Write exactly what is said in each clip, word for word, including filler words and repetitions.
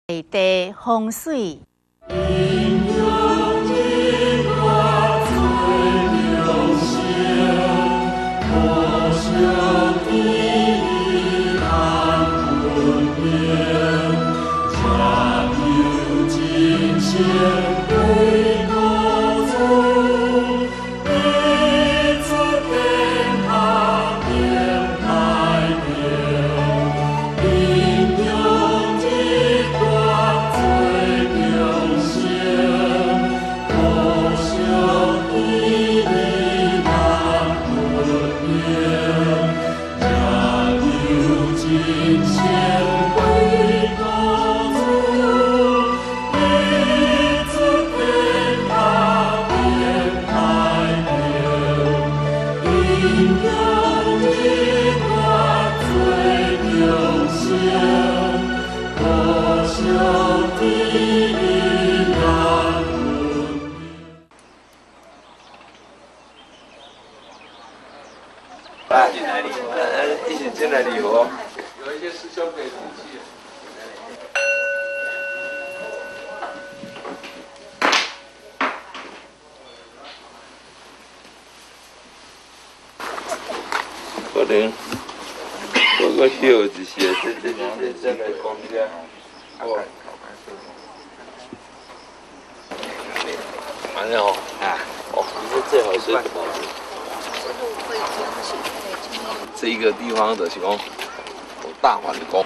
地风水。 啊，进来礼盒，呃，一起进来礼盒。有一些师兄可以出去。可能我个小一些，这这这这来讲一下。哦。完了哦，啊，哦，你说最好是什么？这一个地方的是讲有大环工，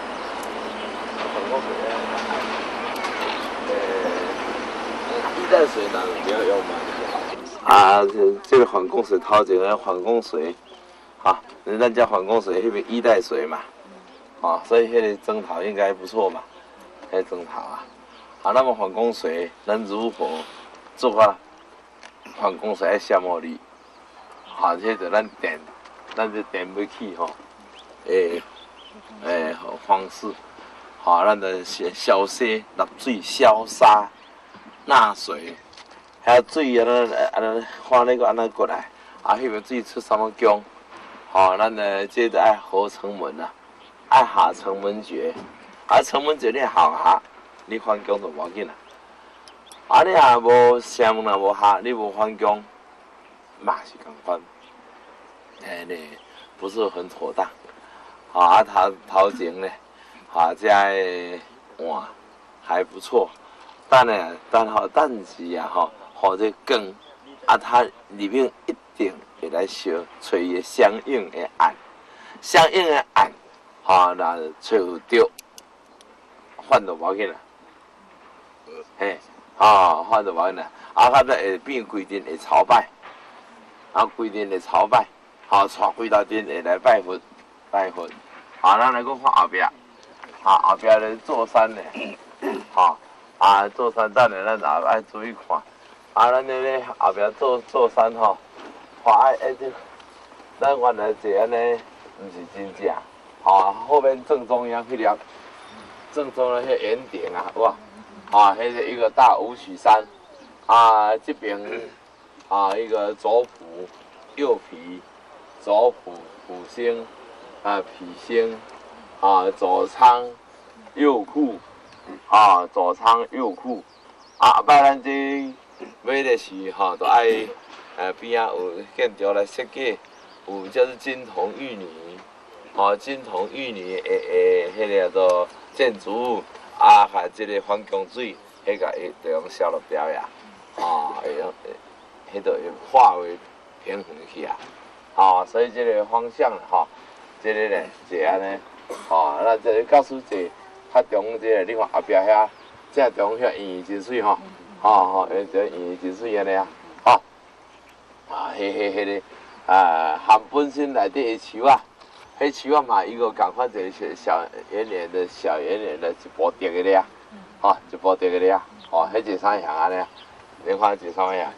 一袋水呢不要要买啊，这这个环供水掏这个环供水，啊，人家叫环供水，那边一袋水嘛，啊，所以那个征讨应该不错嘛，那征讨啊，啊，那么环供水能如何做啊？环供水要什么力？啊，这就咱电。咱这电不起吼，诶诶方式，吼，咱就先消洗、纳水、消沙、纳水，还有水安尼安尼看那个安尼过来，啊，迄个水出什么姜，吼，咱呢这就爱合成门啊，爱下成门诀，啊，成门诀你下下，你翻姜就无要紧啦，啊，你若无成门若无下，你无翻姜，嘛是共款。哎，呢不是很妥当，啊，头头前呢，啊，这个碗还不错，但呢，但好，但是啊，吼，好这羹，啊，它里面一定会来烧，找伊相应的暗，相应的暗，啊，那找有着，反就无要紧啦，嘿，啊，反就无要紧啦，啊，它咧会变规定会朝拜，啊，规定会朝拜。好，带几道阵会来拜佛，拜佛。好，咱来讲看后壁，啊，后壁咧座山咧，好，啊，座山等下咱也爱注意看。啊，咱咧咧后壁座座山吼，看爱爱这，咱原来坐安尼，毋是真正，吼，后面正中央迄粒，正中央迄圆顶啊，哇，啊，迄是一个大武曲山，啊，这边啊一个左仆右皮。左辅辅星，啊脾星，啊左仓右库，啊左仓右库，啊摆咱这买的是吼，都爱呃边仔有建筑来设计，有就是金童玉女，吼金童玉女诶诶，迄个叫做建筑物，啊还这个反光水，迄个会着用烧落表呀，啊会用，迄个会化为平衡去啊。哦，所以这个方向吼、哦，这个呢是安尼，哦，咱这个教师节较中这个，你看后壁遐正中遐圆真水吼，吼吼，迄个圆真水安尼啊，吼，啊，迄迄迄个啊，含本身内底的树啊，迄树啊嘛，伊个共款一个小圆圆的小圆圆的一部叠个咧，吼，一部叠个咧，吼，迄一三样安尼，你看一三样，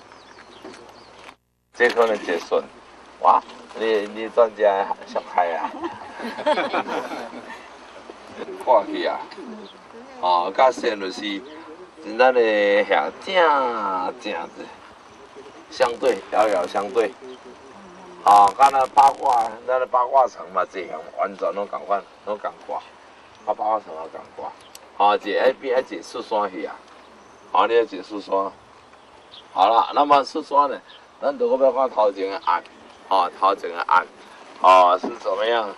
这可能结顺。哇，你你专家小开啊！看去啊，哦，甲线就是真咱的遐正正子，相对遥遥相对。哦，甲那八卦，咱的八卦层嘛，这样完全拢共款，拢共挂，啊八卦层也共挂。 啊，这爱边爱进树山去啊，啊，你要进树山。好了，那么树山呢，咱如果要看头前的岸，啊，头前的岸，啊是怎么样？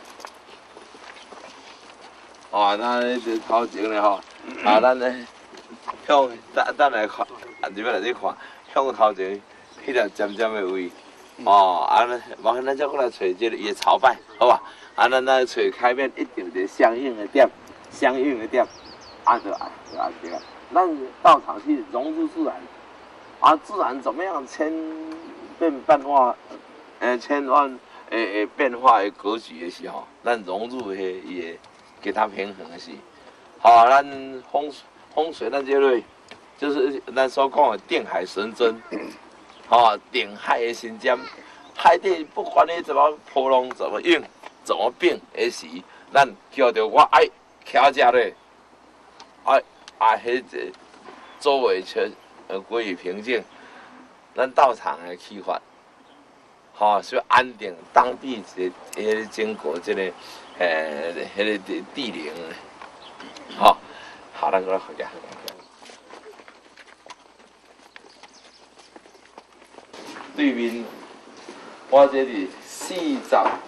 啊，咱这头前呢吼，啊，咱呢向咱咱来看，啊，这边来这看，向头前迄条尖尖的位，哦，啊，完咱再过来找这个伊的朝拜，好吧？啊，咱来找开面一定的相应的点，相应的点，啊，对啊，对啊，对啊，咱到场去融入自然，啊，自然怎么样千变万化，呃，千万诶诶变化的格局的时候，咱融入迄伊的。给它平衡的是，好、哦，咱风风水咱这类就是咱所讲的定海神针，好、哦，定海的神针，海底不管你怎么波浪怎么涌怎么变的时，咱叫着我爱徛遮咧，爱爱迄个周围全呃归于平静，咱道场的起发，好、哦，所以安定当地这个经过这个。诶，迄、那个地地灵，好、哦，好，咱过来回家。对面，我这里四十二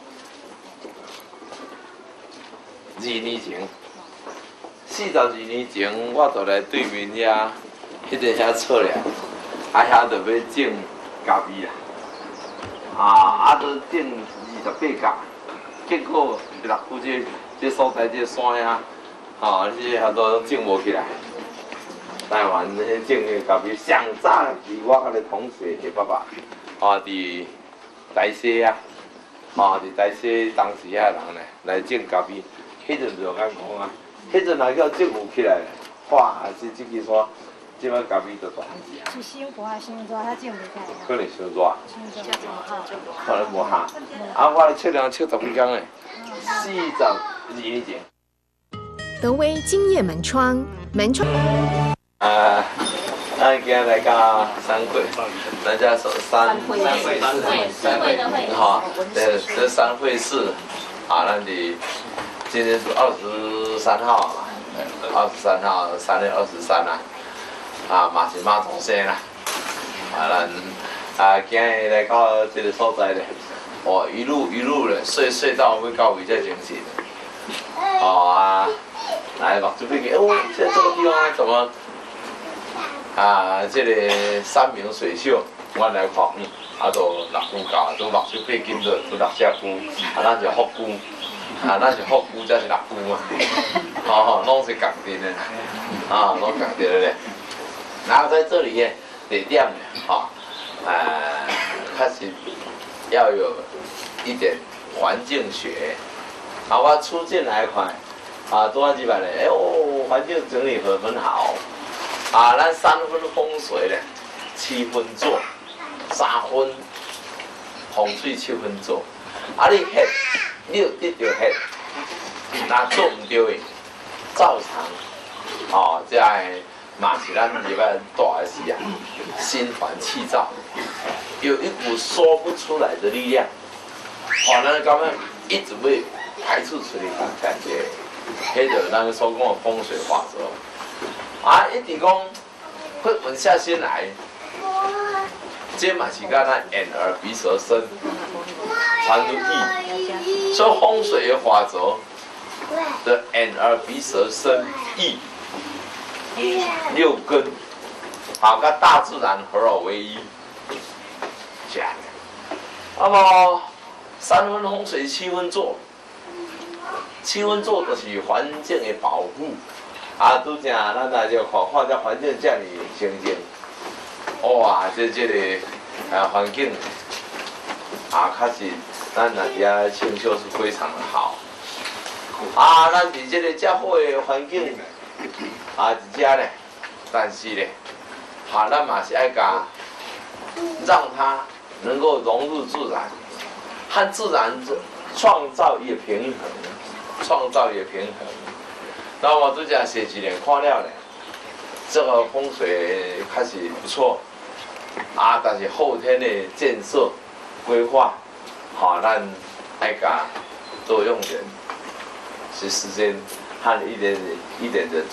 年前，四十二年前，我就来对面遐，迄个遐测量，啊遐就要种咖啡啦，啊啊，都种二十八甲。结果六府这这所在这山啊，吼，这遐都种无起来。台湾迄种的咖啡，上早是我甲你同学的爸爸，吼，伫台西啊，吼，伫台西当时遐人呢来种咖啡，迄阵就敢讲啊，迄阵若叫种有起来，哇，是这支山，即摆咖啡就大只。 是伤寒伤热，还种袂起来。 可能伤热。 伤热。 可能无下。啊，我来测量测十几天诶，四十二年前。 德威金叶门窗，门窗。 啊，咱今日来到三会，咱家说三三会市， 三会的会， 哈，这这三会市，啊，咱的今天是二十三号嘛，二十三号，三月二十三啦，啊，嘛是马总生啦，啊，咱啊今日来到这个所在咧，哦，一路一路咧，睡睡到要到位才精神，哦啊，来目睭闭起，哦，这这个地方怎么？啊，这个山明水秀，我来看，嗯，啊，都六姑教，都目睭闭紧着，都六只姑，啊，咱是福姑，啊，咱是福姑，才是六姑嘛，哦吼，拢是共定的，啊，拢共定的咧。然后在这里呢，地点呢，哈，呃，开始要有一点环境学，啊，我出进来看，啊，多安几百嘞，哎呦，环境整理很很好。啊，咱三分风水咧，七分做，三分风水七分做。啊，你ฮ็，你有得着ฮ็，若做唔对的，照常，哦，这嘛是咱入来大的时啊，心烦气躁，有一股说不出来的力量，哦，咱感觉一直被排除出来的感觉，迄就咱所讲的风水法则。啊，一直讲，会稳下心来，这嘛是甲咱眼耳鼻舌身传入意，所以风水的法则的眼耳鼻舌身意六根，好，跟大自然合而为一，这样。那么三分风水七分做，七分做就是环境的保护。啊，拄正咱来就看看这环境这么清净，哇，这这个啊环境啊，确实咱那遐清修是非常的好。啊，咱伫这个这好的环境啊，伫遮呢，但是呢，啊，咱嘛是爱甲让它能够融入自然，和自然创造一个平衡，创造一个平衡。那我都讲写几年看了呢，这个风水开始不错，啊，但是后天的建设规划，好，咱爱甲多用点，是时间和一点一点的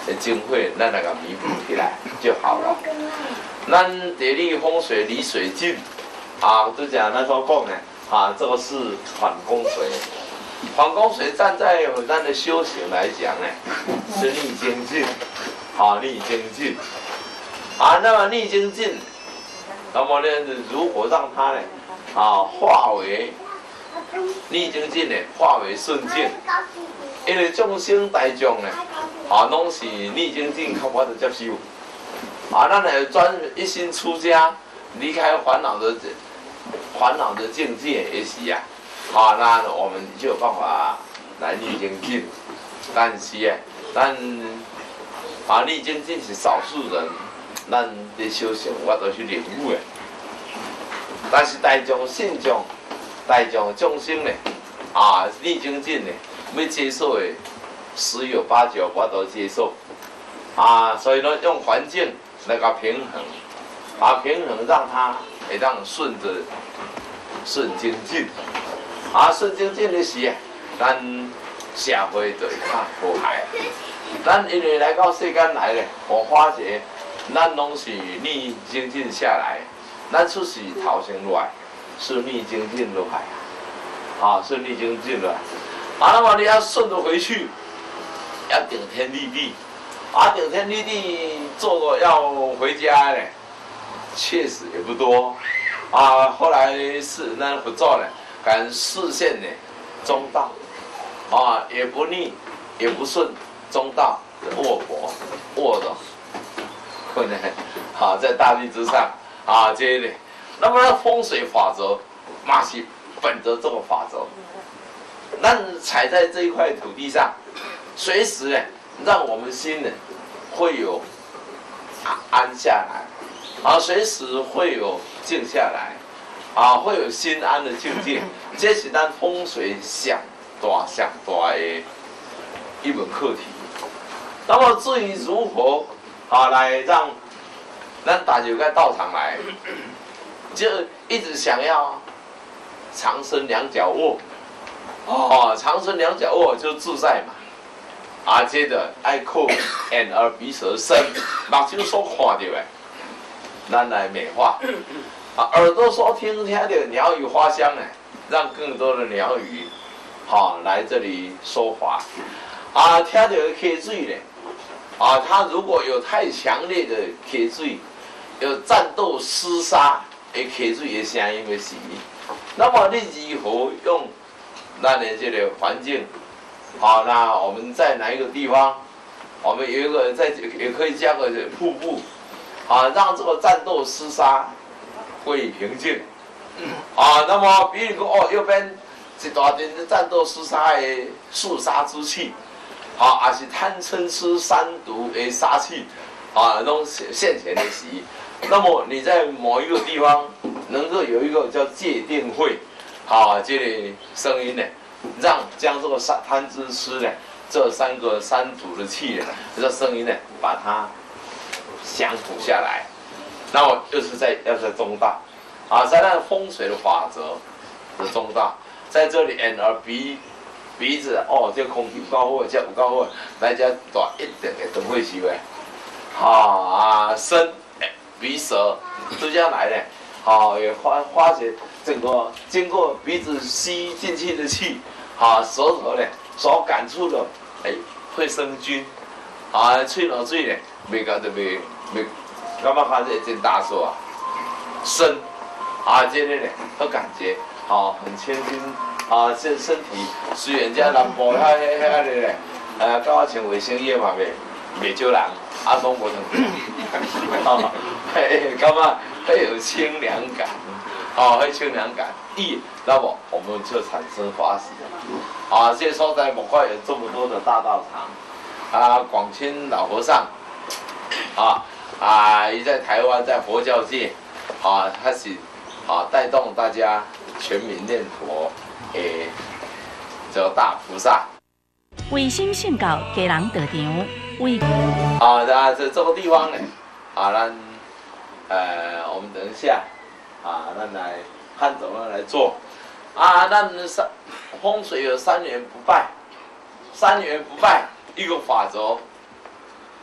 的经费，咱来个弥补起来就好了。咱地利风水离水近，啊，就讲咱所讲的，啊，这个是缓风水。缓风水站在咱的修行来讲呢，是逆精进，啊，逆精进，啊，那么逆精进，那么呢，如果让它呢，啊，化为逆精进呢，化为顺境，因为众生大众呢，啊，拢是逆精进，较无得接受，啊，咱呢专一心出家，离开烦恼的烦恼的境界也是啊。啊，那我们就有办法来逆精进，但是啊，咱啊逆精进是少数人，咱的修行我都是领悟的。但是大众信众、大众众生呢，啊逆精进呢，要接受的十有八九我都接受，啊，所以呢用环境来个平衡，啊平衡让它会让顺着顺精进。啊，顺精进的是，咱社会就会较和谐。咱因为来到世间来咧，我发觉咱拢是逆精进下来，咱出世头前来是逆精进落来，啊，是逆精进落来。啊，那么你要顺着回去，要顶天立地，啊，顶天立地做个要回家咧，确实也不多。啊，后来是咱佛祖咧。敢视线呢，中道，啊，也不逆，也不顺，中道卧佛，卧的，可能，啊，在大地之上，啊，这一类，那么风水法则，嘛是本着这个法则，那踩在这一块土地上，随时呢，让我们心呢，会有安下来，啊，随时会有静下来。啊，会有心安的境界，这是咱风水上大上大的一门课题。那么至于如何啊来让咱大家在道场来，就一直想要长生两脚卧，哦，长生两脚卧就自在嘛。啊，接着爱靠眼耳鼻舌身，目睭所看到的，咱来美化。啊，耳朵所听听的鸟语花香呢，让更多的鸟语，好、啊、来这里说法。啊，听到的瞌睡呢，啊，他如果有太强烈的瞌睡，有战斗厮杀的瞌睡的声音的时，那么你如何用咱的这个环境？好、啊，那我们在哪一个地方？我们有一个在也可以加个瀑布，啊，让这个战斗厮杀。会平静，啊，那么比如讲哦，右边一大阵的战斗厮杀的肃杀之气，啊，也是贪嗔痴三毒的杀气，啊，拢现前的时，那么你在某一个地方能够有一个叫戒定慧，啊，这个声音呢，让将这个三贪嗔痴呢这三个三毒的气呢，这声音呢，把它降服下来。那么又是在要在中大，啊，在那风水的法则的中大，在这里眼耳鼻鼻子哦，这空气有够好，这有够好，来这大一定会长会受的，啊身鼻舌都这样来的，好、啊、也发发觉整个经过鼻子吸进去的气，啊舌头呢所感触的，哎会生菌，啊吹落水呢，袂个就袂袂。感觉它是真大数啊，身啊，这个呢，都感觉啊很清新啊，这身体虽然在南部遐遐遐个咧，呃，到我穿卫生衣嘛，袂袂少人，啊，拢无通，啊，嘿，感觉会有清凉感，啊，会清凉感，一，那么我们就产生法喜啊，这所在莫怪有这么多的大道场，啊，广清老和尚，啊。啊，也在台湾，在佛教界，啊，开始啊带动大家全民念佛，诶，这大菩萨。 卫生性教家人道场，为啊，那这这个地方呢，啊，咱呃，我们等一下，啊，咱来看怎么来做。啊，咱三风水有三元不败，三元不败一个法则。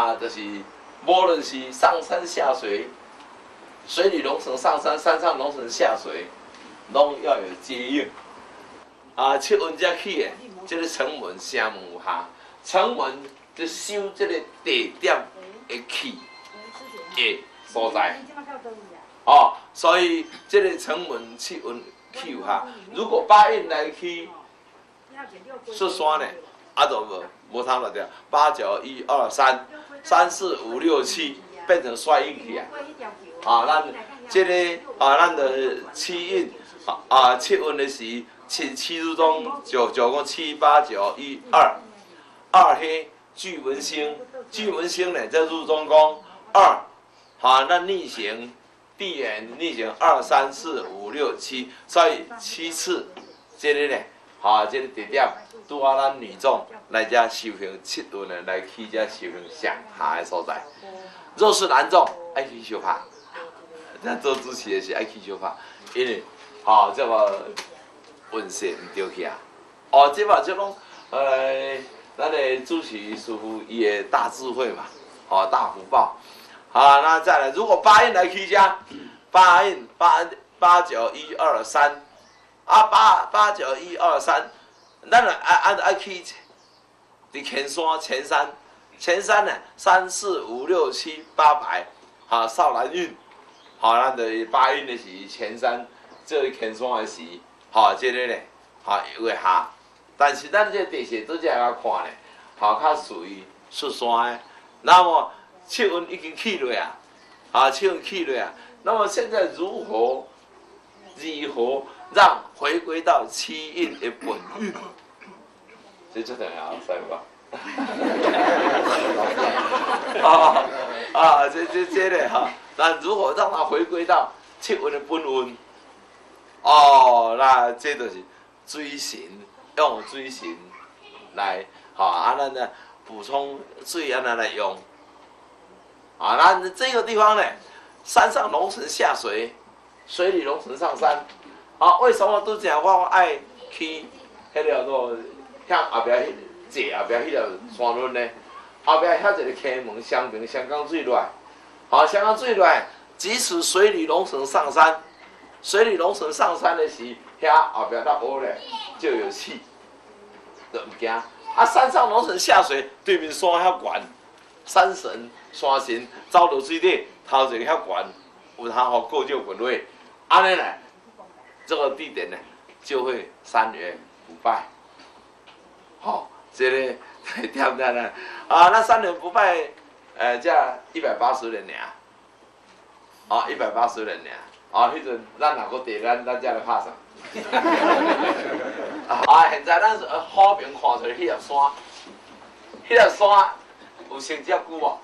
啊，就是无论是上山下水，水里龙城上山，山上龙城下水，拢要有接应。啊，七运才起的，这个城门城门有下，城门就修这个地点的起的所在。哦，所以这个城门七运起有下，如果八运来去xuất山呢，啊就无无通了掉，八九一二三，三四五六七变成衰运去啊！啊，咱这个啊，咱的七运啊啊七运的时七七日中九九共七八九一二，二黑巨文星，巨文星呢在入中宫二，好，那逆行。地缘逆行二三四五六七，所以七次，这个呢，哈、啊，这个地点拄啊咱女众来遮修行七运的来去遮修行上下的所在。若是男众爱去修法，咱做主持的是爱去修法，因为哈、啊，这个运势唔对去啊。哦，这嘛这种呃，咱的主持师傅伊的大智慧嘛，哦、啊，大福报。好，那再来，如果八印来去加，八印八八九一二三，啊八八九一二三，咱来按按按去，伫前山前山前山呢，三四五六七八百，哈少南运，好，咱的八印的是前山，这前山的是，好，这个呢，好会下，但是咱这地势都这样看呢，好较属于xuất山的，那么。气运已经起落啊，啊，气运起落啊。那么现在如何如何让回归到七运的本运？这就等下三吧。啊啊，这这这嘞哈，那如何让它回归到七运的本运？哦，那这就是水神，用水神来，哈，啊，咱呢补充水安那来用。啊，那这个地方呢，山上龙神下水，水里龙神上山。啊，为什么都讲我爱去迄条路向后边坐后边迄条山路呢？后边遐一个溪门相平香港水来，啊，香港水来，即使水里龙神上山，水里龙神上山的时，遐后边那乌咧就有气，就唔惊。啊，山上龙神下水，对面山遐悬。山神、山神走落水底，头一个遐悬，有通互过少滚落，安尼呢，这个地点呢就会三元不败。好、哦，这个对不对呢？啊，那三元不败，呃，这一百八十年尔，哦，一百八十年尔，啊，迄阵咱若个地，咱咱才来拍上。啊，现在咱好平看出迄条山，迄条山。有成只龟无？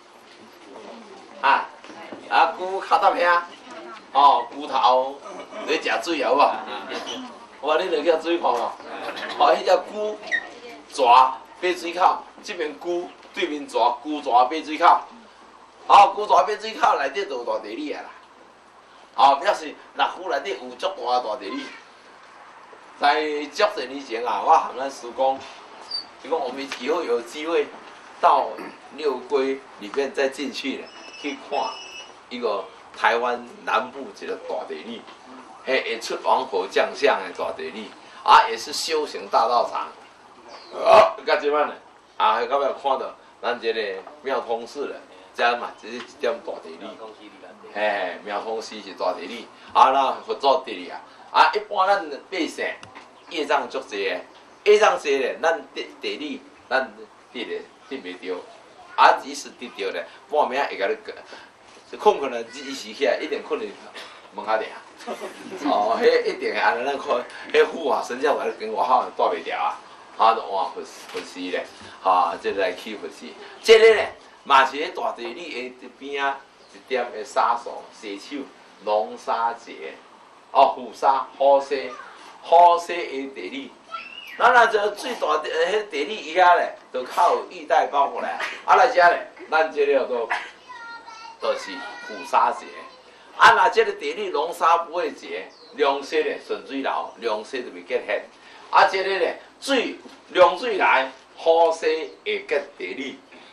啊，啊龟脚踏遐，哦，龟头咧食水有无？我你落去水看无？哦，迄只龟蛇爬水口，即边龟对面蛇龟蛇爬水口，哦，龟蛇爬水口内底就有大地理啊啦。哦，表示六府内底有足大大地理。在足多年前啊，我和咱师公，就讲我们以后有机会。到六龟里面再进去呢，去看一个台湾南部一个大地理，嘿，会出王侯将相的大地理，啊，也是修行大道场。啊，到即摆呢，啊，到尾看到咱这个妙通寺了，这嘛，这是一点大地理。嘿嘿，妙通寺是大地理，啊，那佛祖地理啊，啊，一般咱百姓业障足济的，业障济咧，咱地地理，咱得咧。得袂着，啊，即使得着咧，半暝会甲你困困咧，一时起来一定困伫门下底啊。哦，迄一定会安尼咱看，迄虎啊，身上甲你跟外口带袂掉啊，啊，就换佛佛寺咧，哈，即来去佛寺。即个咧，嘛是迄大地理的边啊，一点的沙爽洗手，龙沙节，哦，虎沙好势，好势的地理。咱若这最大的迄地理伊遐咧，就靠玉带包过来，啊来遮咧，咱这个都都是虎沙节。啊，若这个地理龙沙不会结，凉水咧顺水流，凉水就袂结血。啊，这个咧水凉水来，好势会结地理。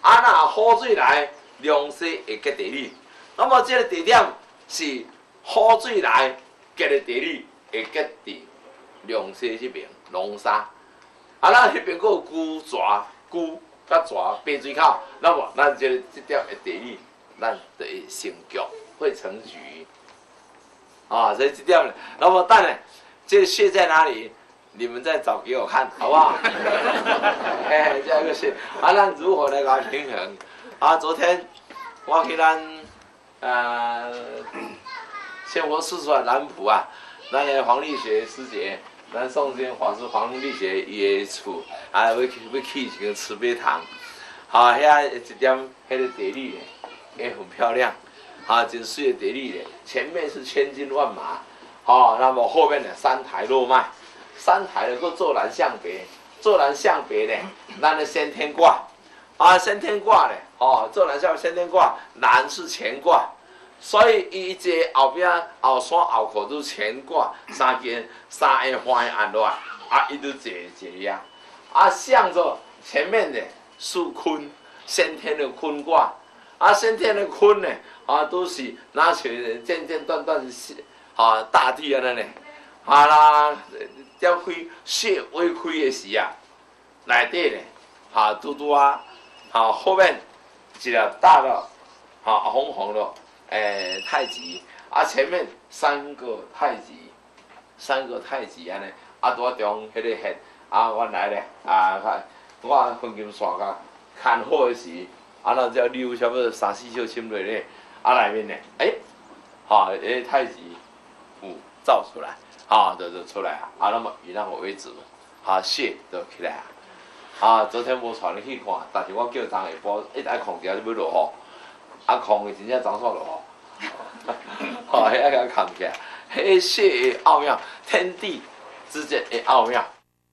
啊，那雨水来，凉溪会结地理。那么这个地点是雨水来结的地理会结伫凉溪这边龙沙。啊，咱迄边佫有龟蛇、龟甲蛇白水口，那么咱这个这点的地理，咱就会成局，会成局。啊，所以这点呢，那么当然，这个穴在哪里？你们再找给我看，好不好？哎，这个穴，啊，咱如何来搞平衡？啊，昨天我去咱呃仙佛四川南浦啊，咱的黄立学师姐。咱宋先法师黄立学伊个厝，啊，要去要去一间慈悲堂，好，遐一点迄个地理咧，也很漂亮，啊，真水的地理咧。前面是千军万马，好，那么后面呢三台落脉，三台能够坐南向北，坐南向北咧，咱的先天卦，啊，先天卦咧，哦，坐南向先天卦，南是乾卦。所以伊这后边后山后口都乾卦三件三个花按落来，啊，伊都坐坐呀，啊，向着前面的是坤，先天的坤卦，啊，先天的坤呢，啊，都是拿起间间断断是啊大地安尼呢，啊啦，要开穴微开的时啊，内底呢，啊，拄拄啊，啊后面一个大的，啊红红的。诶、欸，太极啊，前面三个太极，三个太极安尼，啊，拄啊中迄个线，啊，原来咧，啊，我黄金线甲看好的时，啊，那只溜差不多三四小深落咧，啊，内面咧，诶、欸，好、哦，诶、欸，太极符造出来，啊，就就出来啊，啊，那么以那个为主，啊，穴就起来啊，啊，昨天无带你去看，但是我叫昨下晡一直空调就要落雨。啊，空的真正长错了哦，好，遐个扛起来，迄穴的奥妙，天地之间的奥妙。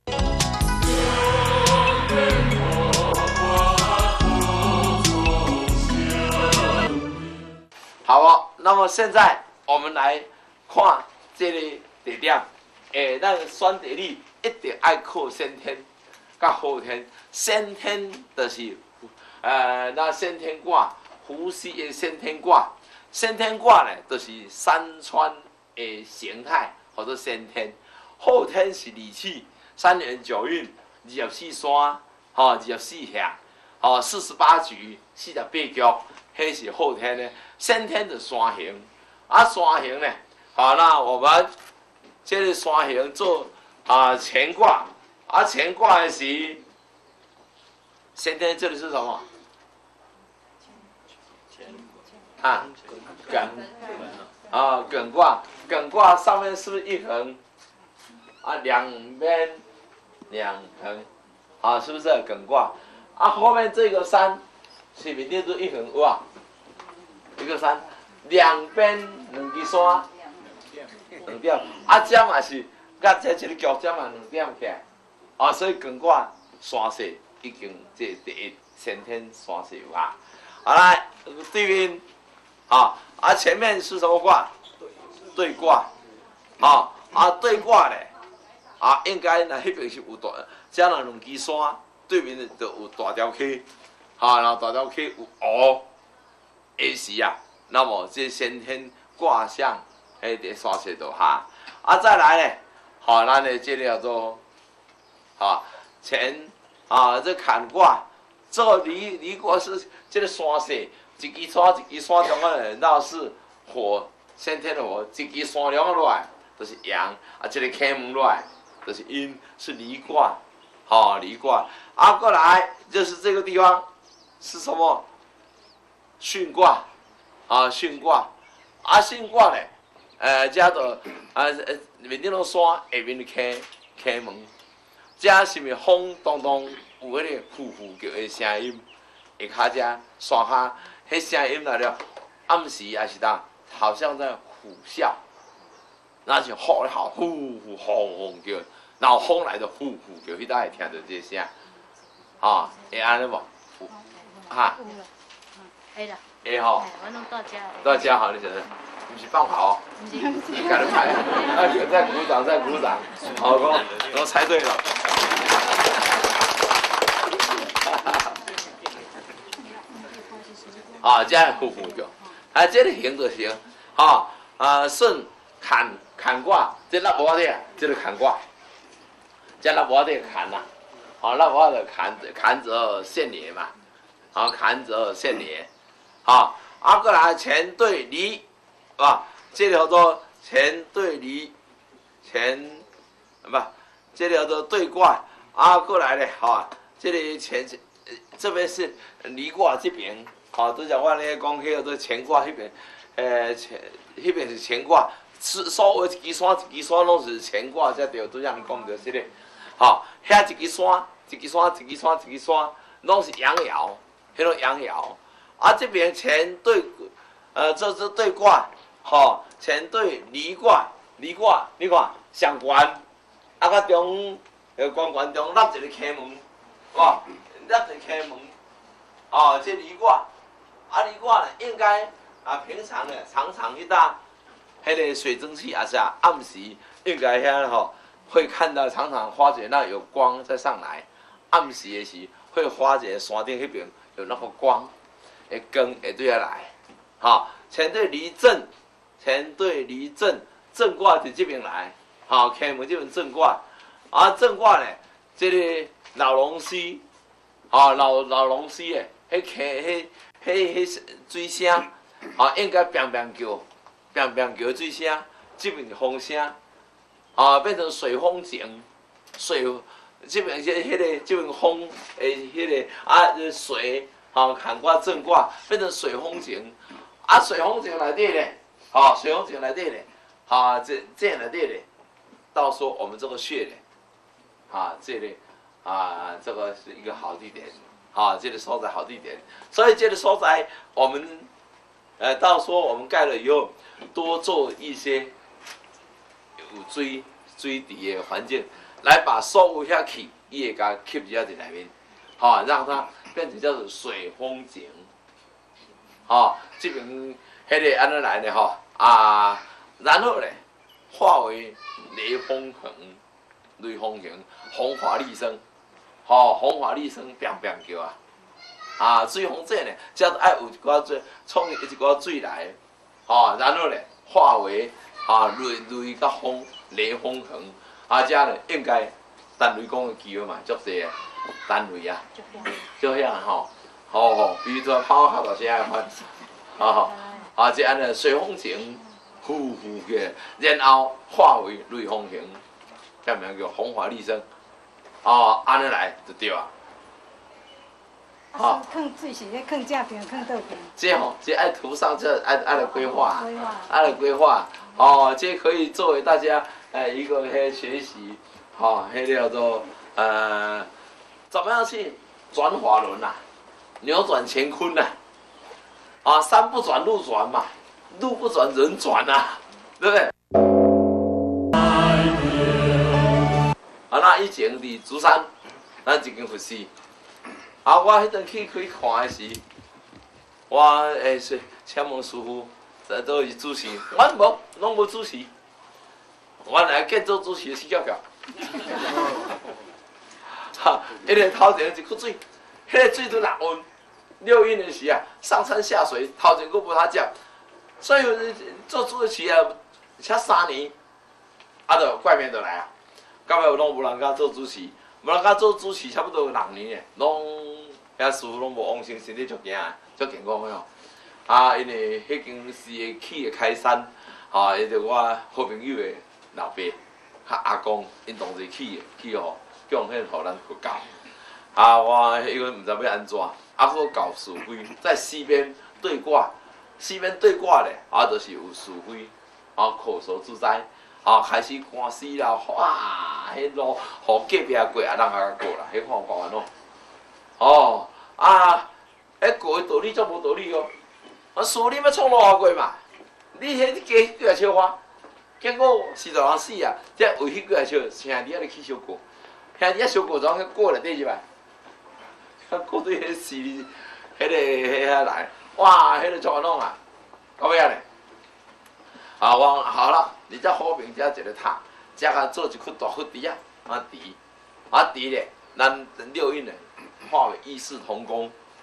好哦，那么现在我们来看这个地点，诶，咱选地理一定爱靠先天，甲后天。先天就是，呃，那先天卦。伏羲的先天卦，先天卦呢，就是山川的形态或者先天。后天是理气，三元九运，二十四山，吼，二十四象，吼，四十八局，四十八局，迄是后天呢。先天的山形，啊，山形呢，好，那我们这个山形做啊乾卦，啊乾卦的是先天这里是什么？啊，艮啊，艮卦，艮卦上面是不是一横？啊，两边两横，啊，是不是艮卦？啊，后面这个山是不是念作一横哇？一个山，两边两支山，两点，啊，这嘛是，甲这一个脚这嘛两点起来，啊，所以艮卦山势已经这第一先天山势有啊。好来，对面。啊啊，前面是什么卦？对卦，啊啊对卦咧，啊应该那迄边是有大，这样两支山对面就有大条溪，啊然后大条溪有湖，的时啊，那么这先天卦象，迄伫山势度下，啊再来咧，好，咱的这个叫做，啊乾啊这坎卦，这个离离卦是这个山势。一支山一支山中啊，那是火，先天的火，一支山梁落来就是阳，啊，这个开门落来就是阴，是离卦，好、哦、离卦。啊，过来就是这个地方是什么？巽卦，啊巽卦，啊巽卦咧，呃，加到啊呃面顶个山下面的开开门，这是咪风咚咚有迄个呼呼叫的声音，下骹只山下。迄声音来了，暗时也是当，好像在虎啸，那是吼好呼呼轰轰叫，然后风来的呼呼叫，迄搭会听到这声，啊，会安尼无？哈？ 会啦。 会吼。 我拢到家。 到家好，你晓得？不是放炮， 不是。 你赶紧拍，啊，再鼓掌，再鼓掌，好，我我猜对了。 啊，这样呼呼叫，啊，这个形就行，啊啊顺坎坎卦，这那无的，这个坎卦，这那无的坎呐，啊那无的坎坎者现年嘛，啊坎者现年，啊啊过来乾对离，啊，这个叫做乾对离，乾不，这个叫做对卦，啊过来咧，哈，这里乾这边是离卦这边。好、哦，都讲我咧讲迄个做乾卦迄边，诶、呃，乾迄边是乾卦，是所有一支山一支山拢是乾卦才对，都像讲着是咧。好、哦，遐一支山，一支山，一支山，一支山，拢是阳爻，迄种阳爻。啊，这边乾对，呃，这是对卦，吼、哦，乾对离卦，离卦，你看上悬，啊，甲中，呃，悬悬中立一个开门，哇，立一个开门，哦，这离卦。啊，离卦呢，应该啊，平常呢，常常去打迄个水蒸气啊，是啊，暗时应该遐吼，会看到常常发觉那有光在上来，暗时的时会发觉山顶迄边有那个光，会光会对下来，好，乾对离震，乾对离震，震卦伫这边来，好，开门这边震卦，啊，震卦呢，这个老龙溪，啊，老老龙溪诶，迄开迄。迄迄水声，啊，应该乒乒叫，乒乒叫水声，这边是风声，啊，变成水风井，水这边是迄个这边风诶，迄个啊水，啊坎卦震卦变成水风井，啊水风井内底咧，啊水风井内底咧，啊这这样内底咧，到时候我们这个穴咧，啊这里啊这个是一个好地点。啊，这个所在好地点，所以这个所在我们，呃，到时候我们盖了以后，多做一些有水水底的环境，来把所有遐气，伊会甲吸入在里面，好、啊，让它变成叫做水风井，好、啊，这边迄个安尼来呢，吼、啊，然后呢，化为雷风横，雷风行，风华丽声。吼、哦，风华丽声，乒乒叫啊！啊，水风这呢，只要爱有一寡水，冲一寡水来，吼、哦，然后呢，化为啊雷雷甲风，雷风横，啊，这呢应该单位讲的机会嘛，足济啊，单位啊，就遐吼，吼吼，比如说跑较大声的款，吼，啊，这安尼水风型，呼呼嘅，然后化为雷风形，叫名叫风华丽声。哦，安尼来就对啊。 啊，是放水是咧放正边，放倒边。 这吼，这爱涂上这爱爱来规划，爱来规划。哦，这可以作为大家呃一个迄学习，哦，迄叫做呃，怎么样去转法轮呐、啊，扭转乾坤呐、啊，啊，山不转路转嘛，路不转人转呐、啊，对不对？啊，那以前伫竹山，咱一间佛寺，啊，我迄阵去去看的时，我诶是请问师傅，在倒是主持，我无，拢无主持，我来建筑主持的死翘翘。哈，迄个头前一窟水，迄个水都难温，六运的时啊，上山下水，头前佫无他接，所以做主持啊，才三年，啊，就怪面就来啊。到尾拢无人甲做主持，无人甲做主持，差不多有六年诶，拢遐师傅拢无往生，身体足惊，足健康诶吼。啊，因为迄间是会起诶开山，啊，伊着我好朋友诶老爸，较阿公，因同齐起诶，起吼贡献互咱佛教。啊，我迄个毋知要安怎，啊，搁搞是非，在西边对卦，西边对卦咧，啊，就是有是非，啊，口舌之灾。啊，开始官司啦，哇，迄路互隔壁过啊，人啊过啦，迄看有够安怎？哦，啊，迄过的道理足无道理哦。啊，树你要创路下过嘛？你迄家几来笑话？结果是大人死啊，才为迄几来笑，兄弟啊，你去小过，兄弟啊，小过怎去过内底入来？啊，过对迄死，迄个迄遐来，哇，迄个怎安弄啊？到尾啊咧？啊，我好了。你只好评遮一个塔，遮甲做一窟大窟池啊，啊池，啊池咧，咱六运咧化为一视同工，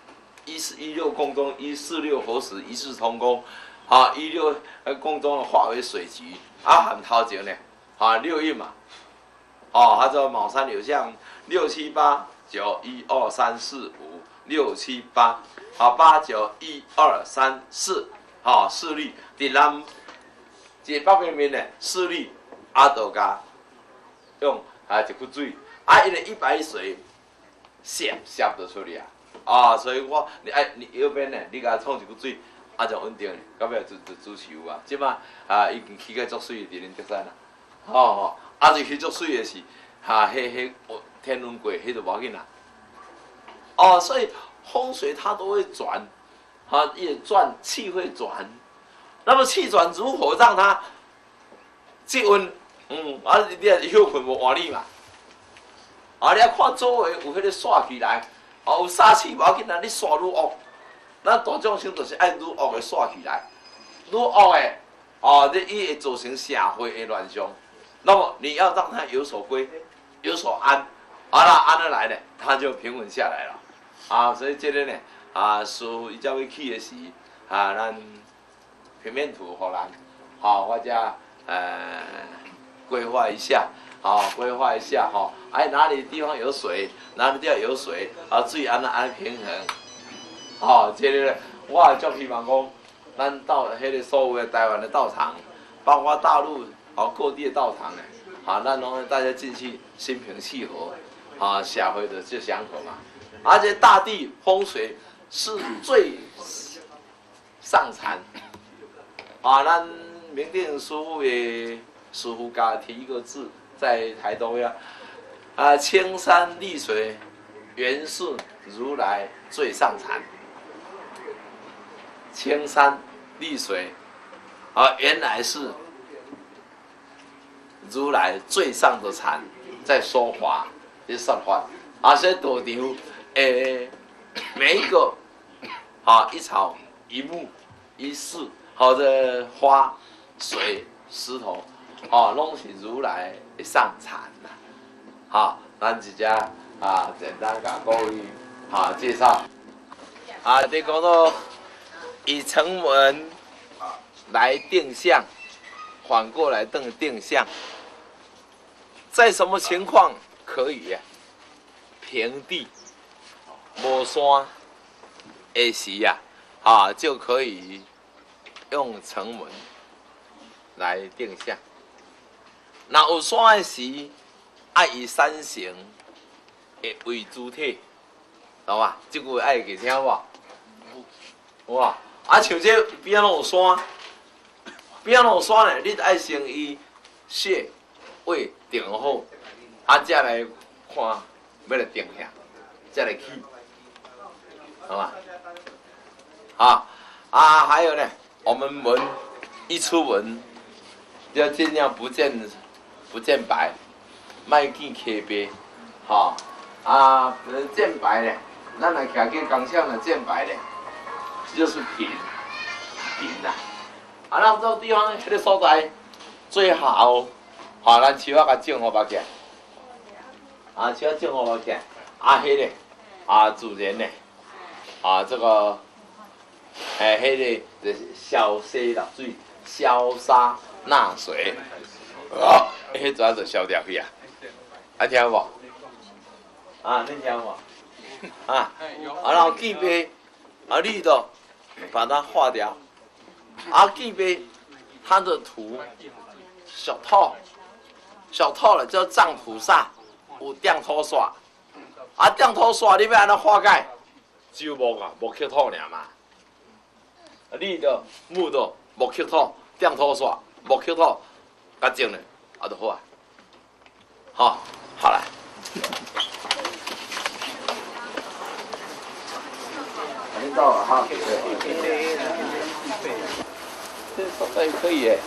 一四一六宫中一四六合时，一四同宫，啊，一六呃宫中化为水局，啊，含头前呢，啊六印嘛，哦，它叫卯三酉相，六七八九一二三四五六七八，啊八九一二三四，啊四律，伫咱这北边面呢四律，啊就加用啊一壶水，啊因为一百水，闪闪就出来啊。啊，所以我你爱你右边呢，你甲创一股水，啊就稳定，到尾就就主持有啊。即马啊已经起个足水伫恁竹山啦，吼吼，啊就起足水的是，哈迄迄天龙过，迄就无要紧啦。哦，所以风水它都会转，啊也转，气会转。那么气转如何让它积温？嗯，啊你也休困无换你嘛。啊，你啊看周围有迄个煞起来。哦，有煞气无要紧啊！你煞愈恶，咱大众生就是爱愈恶的煞起来，愈恶的哦，你伊会造成社会的乱象。那么你要让它有所归，有所安，好了，安得来呢，它就平稳下来了。啊，所以这个呢，啊，师傅伊才要起的时，啊，咱平面图互咱，好，我才呃规划一下。好，规划一下哈，哎，哪里地方有水，哪里地方有水，啊，水安那安平衡。好，这个我足希望讲，咱到迄个所有的台湾的道场，包括大陆好各地的道场呢，啊，咱拢大家进去心平气和，啊，社会的就祥和嘛。而且大地风水是最上产，啊，咱明定师傅的师傅家提一个字。在台东呀，啊，青山绿水，原是如来最上产。青山绿水，啊，原来是如来最上的产，在说法，在说法。啊，所以道场，诶，每一个，啊，一草一木一事，或者花水石头，哦，拢是如来的上产啦。好，咱一只啊，简单甲各位啊介绍。啊，你讲到以成文来定向，反过来定定向，在什么情况可以呀、啊？平地、无山的时呀，啊，就可以用成文来定向。那有山的时，爱以山形的为主体，懂吧？这句爱记听无？哇！啊，像这边拢有山，边拢有山呢，你爱先以穴位定好，啊，再来看要来定下，再来起，好吧？啊啊，还有呢，我们文一出文，要尽量不见不见白，卖见刻白，哈啊，见白呢，咱来徛去工厂呢见白呢，就是平平啦。啊，咱这个地方迄个所在最好，哈，咱树仔甲种好把起来，啊，树仔种好把起来，啊，迄个啊，自然呢，啊，这个。哎，迄、那个就是消西流水，消沙纳水，啊，迄阵就消掉去啊，啊听无？啊，你听无？啊，啊，然后记碑，啊，你都把它划掉，啊，记碑，它的土，小套，小套了叫藏菩萨，有点土刷，啊，点土刷你要安怎化解？就无啊，无刻土尔嘛。你的木的木刻土，点土刷，木刻土，甲种咧，啊就好啊。好，好来。听到了哈。这说的也可以耶。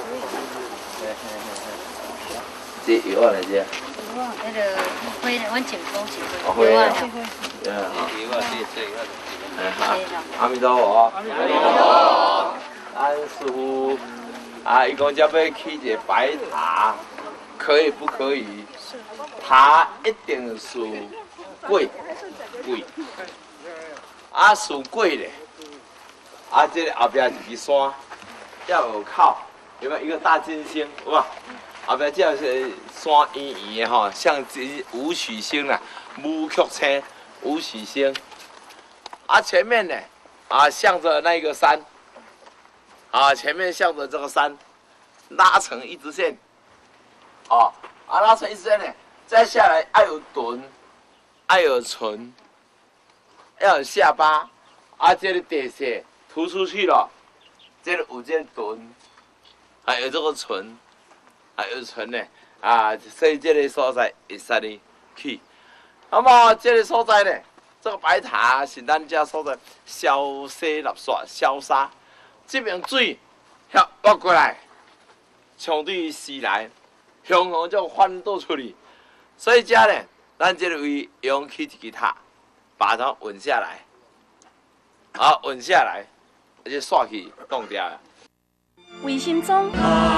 这油啊来着。 我那个灰，阮前方是灰。 油啊。 对啊。 油啊，这这个。 哎好，阿弥陀佛。阿弥陀佛。咱师傅啊，伊讲要要起一个白塔，可以不可以？塔一定是贵贵。 啊，树桂咧，啊，这个后边一支山，要有靠，有没有一个大金星，有无？后边这是山圆圆的吼，像这武曲星啦，武曲星，武曲星。啊，前面呢，啊，向着那个山，啊，前面向着这个山，拉成一直线，哦，啊，拉成一直线呢，再下来要有臀，要有唇，要有下巴，啊，这个底线突出去了，这个有这个臀，还有这个唇。还有唇呢，啊，所以这个所在会使你去。那么这个所在呢，这个白塔是咱家所在消西垃圾消沙，这边水遐挖过来，冲对西来，向向就翻倒出去。所以这呢，咱这个位用起一支塔，把它稳下来，好稳下来，而且刷去冻掉了。 卫生中。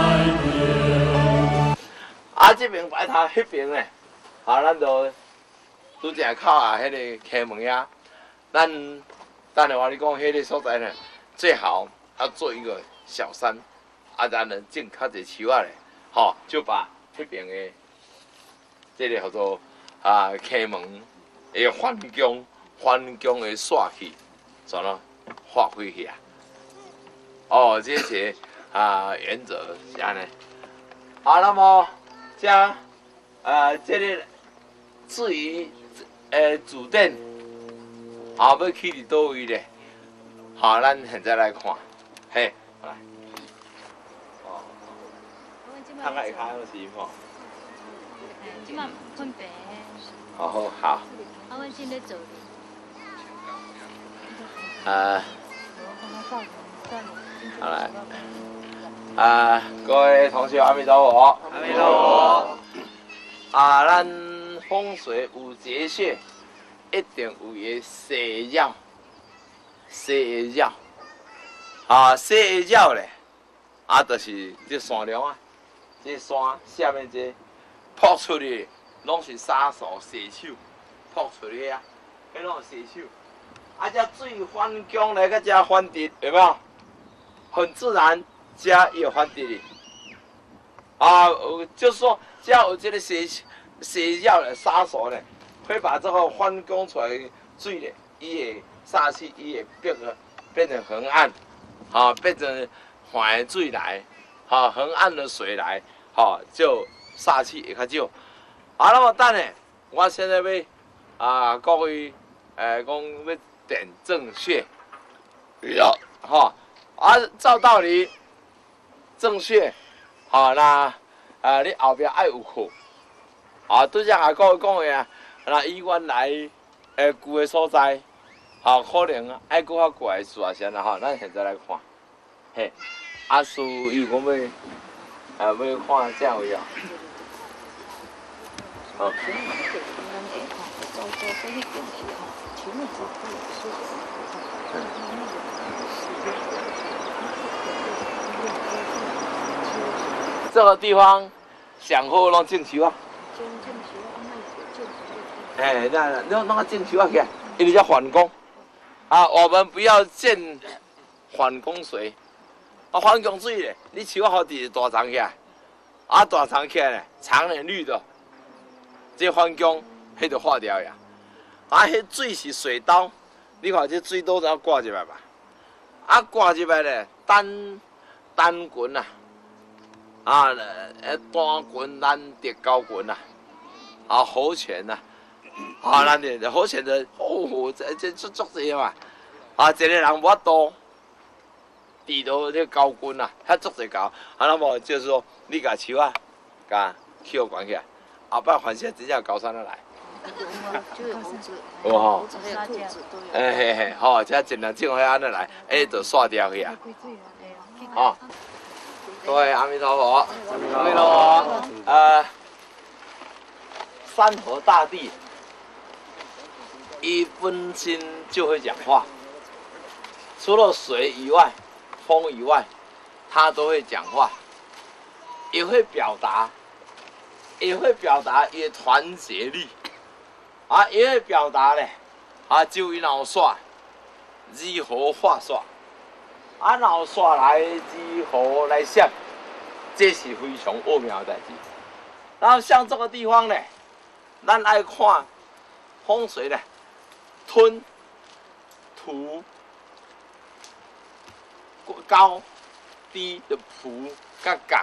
啊，这边摆头迄边呢，啊，咱就拄只靠啊，迄个开门呀。咱等下我你讲，迄个所在呢，最好要做一个小山，啊，然后种较侪树啊咧，吼，就把迄边的这个叫做啊开门的反光反光的刷去，怎么发挥去啊？哦，这些啊原则是安尼。啊，那么。加，呃，这个至于呃主殿，啊，要去伫倒位咧？好，咱现在来看，嘿，来，哦，看看会看有是吼。 即马分白。 好好好。 啊，阮现在做。 呃，好来。啊，各位同学，阿弥陀佛，阿弥陀佛。啊，咱风水有节穴，一定有个西绕，西绕。啊，西绕咧，啊，就是这山梁啊，这山下面这扑出去，拢是沙数蛇手扑出去啊，迄拢是蛇手。啊，这水反光来个这反直，有没有？很自然。加也有反地理，啊，就是说，只要有这个邪邪药的杀手呢，会把这个翻光出来的水呢，伊会煞气，伊会变成变成很暗，啊，变成坏水来，啊，很暗的水来，啊，就煞气会较少。啊，那么等呢，我现在要啊，各位，诶，讲要点正穴，有，哈，啊，照道理。正穴，好、哦、那啊，你后边爱有课，啊，拄则阿各位讲的啊，那以原来诶旧的所在，啊，可能爱搁较怪事啊，先啦吼，咱现在来看，嘿，阿叔伊讲要，啊，要看这样位啊，好。这个地方上好拢种树啊，哎，那那那个种树啊去，因为叫反光啊，我们不要见反光水啊，反光水咧，你树啊好伫大长起来，啊大长起来咧，长的绿的，这反光迄就化掉呀，啊，迄水是水刀，你看这水刀怎样挂入来吧，啊挂入来咧，单单棍啊。啊，呃，单棍咱得高棍呐，啊，好拳呐，啊，咱得好拳的，哦，这这这足济嘛，啊，一个人无法度，地头这高棍呐，遐足济高，啊，那么就是说，你甲树啊，甲起好关起来，后摆凡是真正高山的来。有吼，哎嘿嘿，吼，这尽量种遐安尼来，哎，就刷掉去啊，哦。各位阿弥陀佛，阿弥陀佛。呃，山河大地，一分心就会讲话。除了水以外，风以外，它都会讲话，也会表达，也会表达也团结力，啊，也会表达咧，啊，就伊老煞， 如何画煞，啊，然后煞来如何来闪，这是非常奥妙的代志。然后像这个地方呢，咱爱看风水呢，吞、土、高、低的仆甲港，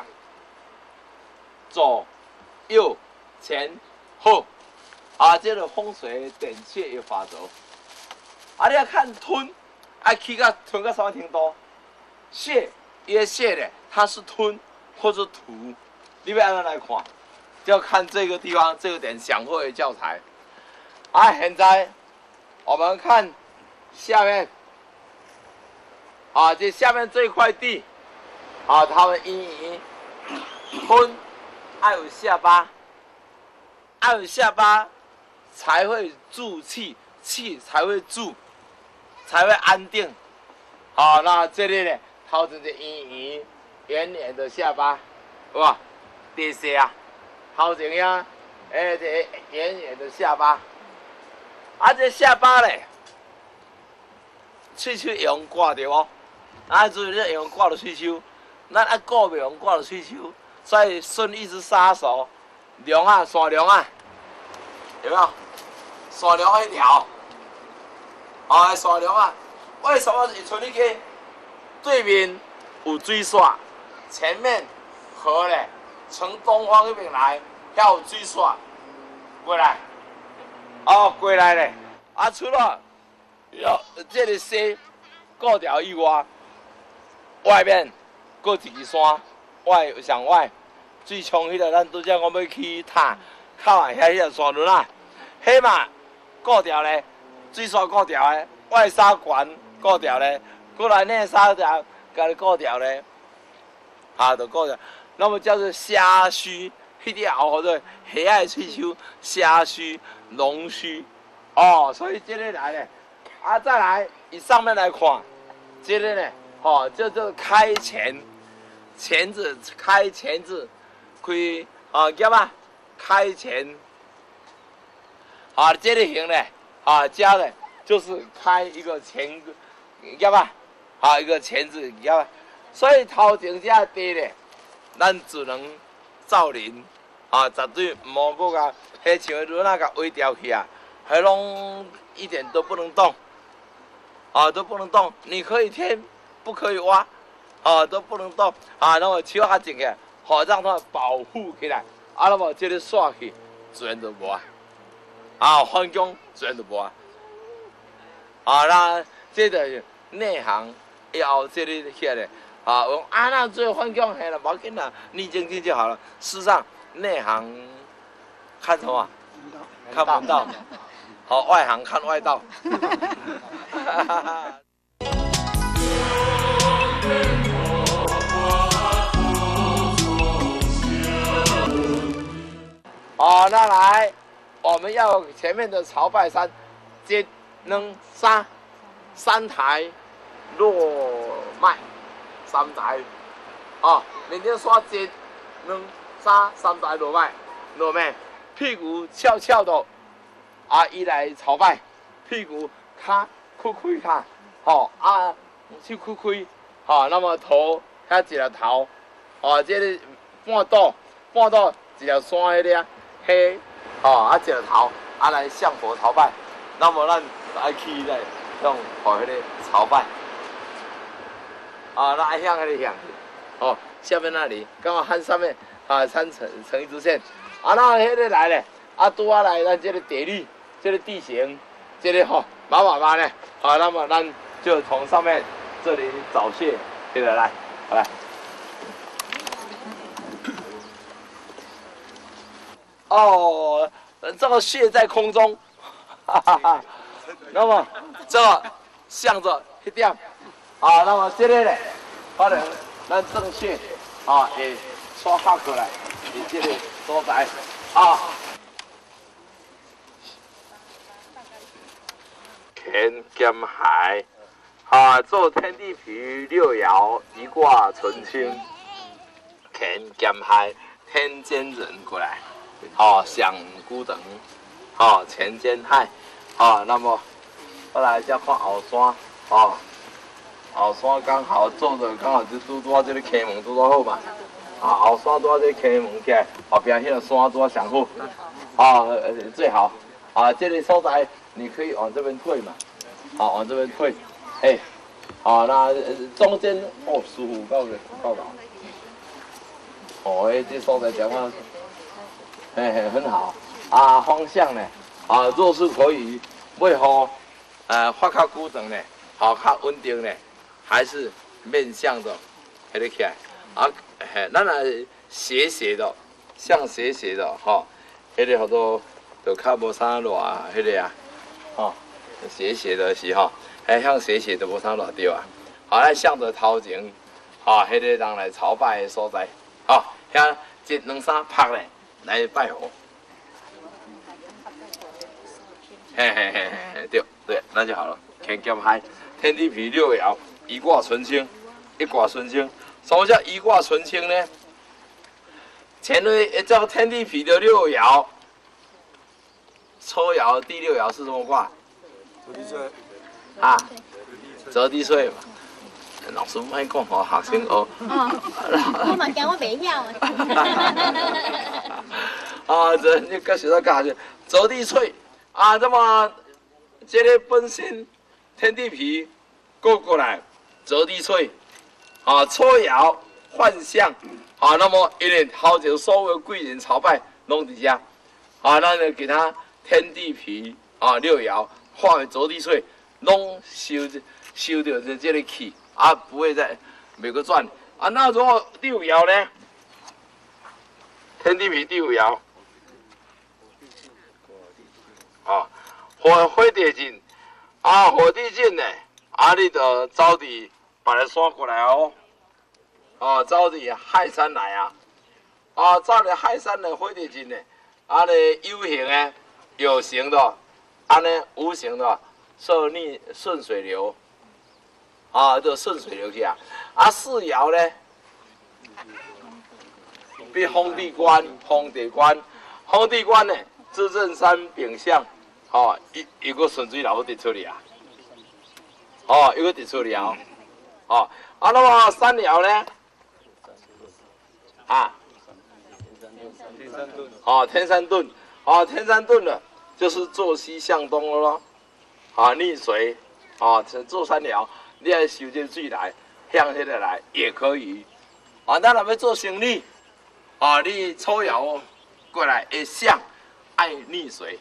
左、右、前、后，啊，这个风水点穴的法则。啊，你要看吞，爱去到吞到什么程度？穴，伊的穴呢，它是吞或者土，你要按怎来看？就要看这个地方这个点详会的教材。啊，现在我们看下面，啊，这下面这块地，啊，它们因为吞爱有下巴，爱有下巴才会住气，气才会住，才会安定。好，那这里呢，头前是圆圆圆圆的下巴，是吧？第四啊。头前呀，诶，这圆圆的下巴，啊，这下巴咧，喙手用挂着哦，啊，注意你用挂着喙手，咱啊顾袂用挂着喙手，所以顺一只杀手，梁啊，线梁啊，有没有？线梁迄条，啊，线梁啊，为什么会存一个对面有水刷，前面河咧？从东方那边来，遐有水刷过来，哦，过来咧，啊，除了有这个西固条以外，外面搁一支山，外上外最冲迄个，咱拄则我要去塔靠岸遐迄个山轮啊，迄嘛固条咧，水刷固条咧，外沙管固条咧，过来内沙条甲你固条咧，啊，就固条。那么叫做虾须，迄条或者黑矮喙手虾须、龙须，哦，所以这个来呢，啊，再来以上面来看，这个呢，哦，叫做开前，钳子开钳子，开啊叫嘛开前，啊，这个形呢，啊加的就是开一个钳，叫嘛，啊一个钳子，叫嘛，所以头前这地呢。咱只能造林，啊，绝对莫搁甲迄像轮啊甲围掉去啊，迄拢一点都不能动，啊，都不能动。你可以填，不可以挖，啊，都不能动，啊，那么树啊种起来，好让它保护起来，啊，那么这个刷去自然就无啊，啊，环境自然就无啊，啊，那这个内行要这里起来。啊，我啊那做环境嘿了，冇紧啦，逆境境就好了。事实上，内行看什么？看门道。好，外行看外道。好，那来，我们要前面的朝拜山，接能三三台落脉。三台，哦，面顶刷一、两、三，三台落脉，落脉，屁股翘翘的，啊，伊来朝拜，屁股卡开开卡，吼、哦、啊，手开开，吼、哦，那么头遐一条头，哦，这个半岛，半岛一条山迄个黑，哦，啊一条头，啊来向佛朝拜，那么咱爱去来用互迄个朝拜。啊，那爱向那里向，哦，下面那里刚好和上面啊参成成一直线，啊，那迄个来咧，啊，拄啊来咱这个地理，这个地形，这个吼马马马呢，啊，那么咱就从上面这里找穴，接着来，好来。哦，这个穴在空中，哈哈哈。那么这个向着一点。啊，那么这里呢，可能咱正穴啊，会刷下过来，伫这个所在啊。乾兼海，啊，做天地痞六爻一卦纯清。乾兼海，天间人过来，啊，想孤等，啊，乾兼海，啊，那么后来再看后山。 哦，后山刚好做的刚好就拄拄啊这个溪门拄拄好嘛，啊后山拄啊这个溪门起来，后边迄个山拄啊上好，啊、呃、最好，啊这个所在你可以往这边退嘛，啊往这边退，哎，啊那、呃、中间哦舒服够了够了，哦哎这所在讲话，嘿嘿很好，啊方向呢，啊若是可以为何呃发较久长呢？好，较稳定呢，还是面向的，迄个起来，啊，嘿，咱来斜斜的，向斜斜的，吼，迄个好多就较无啥热，迄个啊，吼，斜斜的是吼，哎，向斜斜的无啥热对啊，好，咱向着头前，吼，迄个人来朝拜的所在，吼，向一两三拍咧来拜佛，嘿嘿嘿嘿，对对，那就好了，天剑海。天地痞六爻，一卦纯清，一卦纯清。什么叫一卦纯清呢？前面叫天地痞的六爻，抽爻第六爻是什么卦？折地岁。啊，折地岁嘛。老师莫讲吼，学生学。哦， 我嘛惊我袂晓。 啊，这你跟学生讲下去，折地岁啊，那么这个本身。天地痞过过来，折地岁，啊，初爻幻象，啊，那么因为头前所有贵人朝拜拢伫遮，啊，咱就给他天地痞啊六爻化为折地岁，拢收收到这这个气，啊，不会再每个转，啊，那如果六爻呢？天地痞第五爻，啊，火火地震。啊，火地震呢，啊，你就走伫把个山过来哦，哦，走伫海山来啊，啊，走伫海山的火地震呢，啊，呢有形的、有形的，啊呢无形的，顺逆顺水流，啊，就顺水流去啊，啊，四爻呢，比风地官，风地官，风地官呢，至正山丙相。哦，一一个顺水流滴出来啊！哦，一个滴出来哦，哦，啊，那么三爻呢？啊，哦，天山遁，哦，天山遁了，就是坐西向东了咯。啊，逆水，啊，做三爻，你要收这水来，向迄个来也可以。啊，咱若要做生意，啊，你初爻过来会向爱逆水。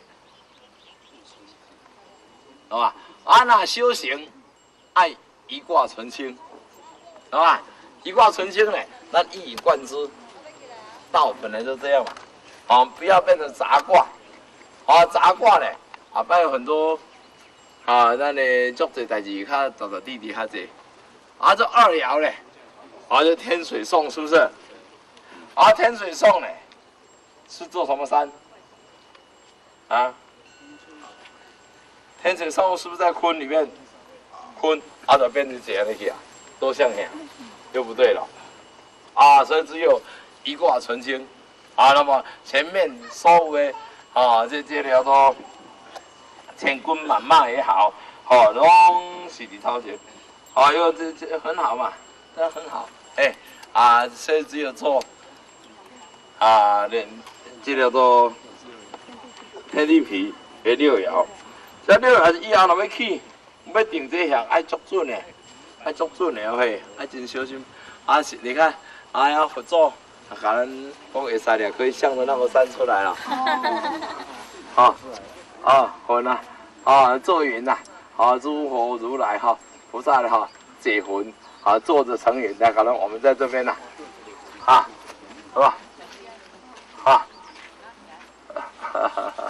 好吧，啊那修行爱一卦纯清，好吧？一卦纯清呢，那一以贯之，道本来就这样嘛，啊，不要变成杂卦，啊，杂卦呢，啊，不有很多啊，咱的足侪代志，较走走地地较侪，啊，这二爻呢，啊，这天水讼是不是？啊，天水讼呢，是做什么山？啊？天水讼是不是在坤里面？坤啊，就变成这样的去啊，多像样，又不对了啊！所以只有一卦纯清啊。那么前面所有的啊，这这条都千军万马也好，哦，拢是伫头前，啊，因为这这很好嘛，这很好，哎、欸、啊，所以只有做啊，连这条都天地痞的六爻。这六爻以后若要起，要定这项爱足准的，爱足准的嘿，爱真小心。啊，是你看，哎呀，佛祖，甲咱讲会使了，可以向着那个山出来了。啊啊，好啦，啊，坐云呐，啊，如佛如来哈，菩萨的哈，解魂啊，坐着成云的，可能我们在这边呐，啊，好吧，啊，哈哈哈。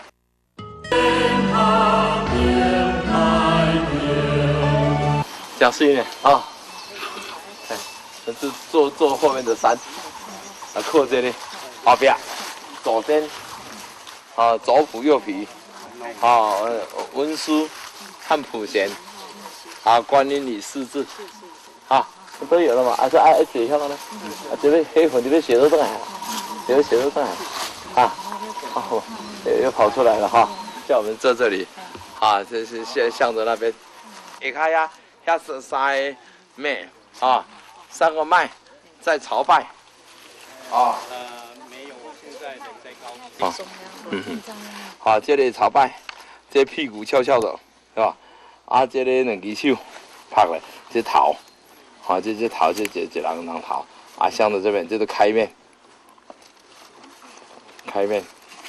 讲顺一点啊！哎，是坐坐后面的山，啊，靠这里后边，左边啊，左仆右仆，啊，文书汉普贤，啊，观音里四字，啊，都有了嘛？啊，这爱爱写上了呢，啊，这边黑粉这边写都上来了，这边写都上来了，啊，哦，又跑出来了哈，叫我们在这里，啊，这是向向着那边，你看呀。 遐是三个妹啊，三个麦在朝拜。啊。呃，没有，我现在人在高雄。嗯哼。好，这里朝拜，这屁股翘翘的，是吧？啊，这里两只手拍嘞，这头，好，这这头这这这人人头，啊，向着这边，这是开面，开面，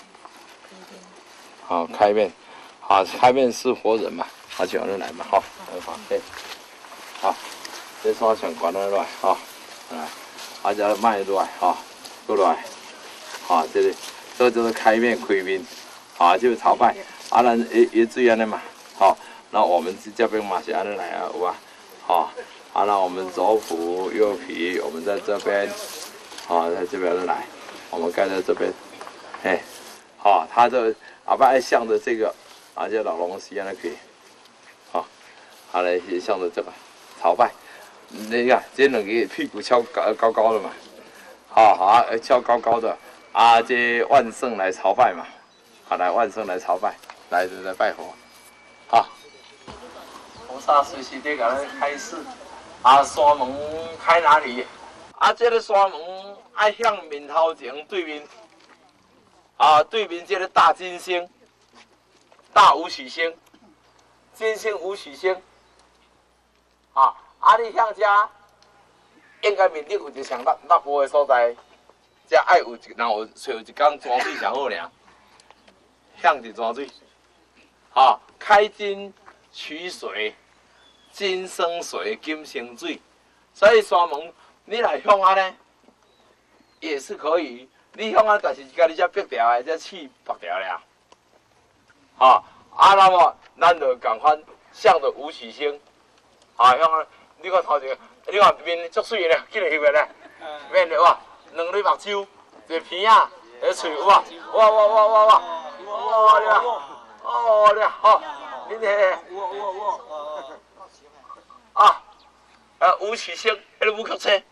好，开面，好，开面是活人嘛，好，就往那来嘛，好，来好，对，好，这双上关了来，好，来，啊，再慢落来，哈，过来，好，这里，这就是开面开面，啊，就是朝拜，啊，咱也也这样的嘛，好。那我们这边嘛是安尼来啊，有啊，好，啊，那我们左仆右皮，我们在这边，好，在这边来，我们盖在这边，哎，好，他这阿爸爱向着这个，啊，这老龙西安尼可以，好，好来向着这个朝拜，你看这两个屁股翘高高高的嘛，好好翘高高的，啊，这万圣来朝拜嘛，好来万圣来朝拜，来来拜佛，好。菩萨随时在给咱开示，啊，山门开哪里？啊，这个山门爱向面头前对面，啊，对面这个大金星，大武曲星，金星武曲星，啊，啊，你向这应该面顶有一个上落落无的所在，这爱有一，然后找一缸泉水上好尔，向一泉水，啊，开金取水。金生水，金生水，所以山门你来向安呢，也是可以。你向安，但是家己只逼掉的，只气拔掉了。啊，啊，那么咱就共款向着武曲星，啊，向安，你看头前，你看面足水咧，记得翕个咧，面的哇，两对目睭，一个鼻啊，一个嘴哇，哇哇哇哇哇，哇你啊，哦你啊，好，你这，哇哇哇。啊，呃，武曲星，迄个武曲星。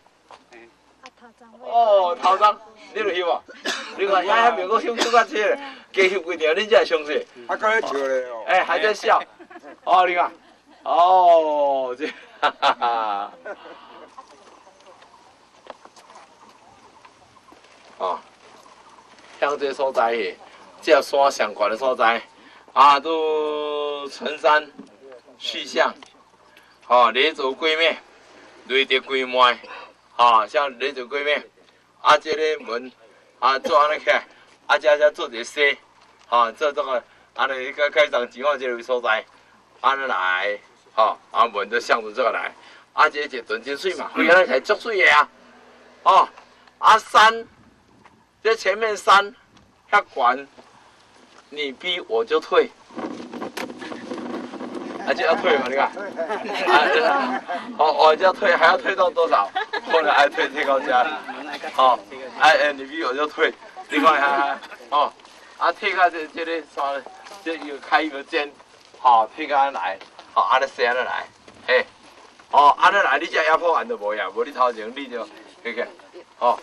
哦，头章，你著翕无？你看，遐遐面阁翕翕较济咧，加翕几条，恁才会相信。还搁咧笑咧哦。哎，还在笑。哦，你看，哦，这，哈哈哈。哦，像这所在嘿，这山上悬的所在，啊，都存山续相。哦，雷祖归面，雷德归麦，啊，像雷祖归面，啊，这个门，啊，做安尼起来，啊，这这做一个西，啊，做这个，安尼个开张前往这个所在，安尼来，啊，啊门就向着这个来，啊，这一屯真水嘛，回来才足水的啊，哦，啊山，这前面山遐悬，你逼我就退。啊，这要退嘛？你看，啊，哦哦，这要退，还要退到多少？后来还退退到家，哦，哎哎，你比我就退，你看哈，哦，啊，退到这这里山，这有开一个尖，好，退到安来，好，安尼生安尼来，嘿，哦，安尼来，你这压迫完就无呀，无你头前你就，看看，哦，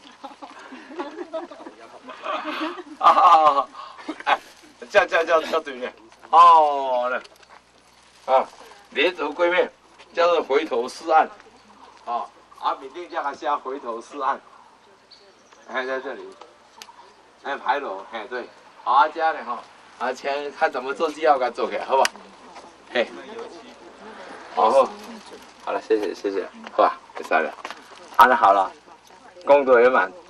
啊啊，哎，这样这样这样这样对面，哦，来。啊，连轴归面，叫做回头是岸，啊，啊，缅甸叫它下回头是岸，哎，在这里，哎，牌楼，哎，对，好啊，这样的哈，啊，先看怎么做记号，给它做起来，好吧？嘿，好，好，好了，谢谢，谢谢，好吧，给晒了，啊，那好了，功德圆满。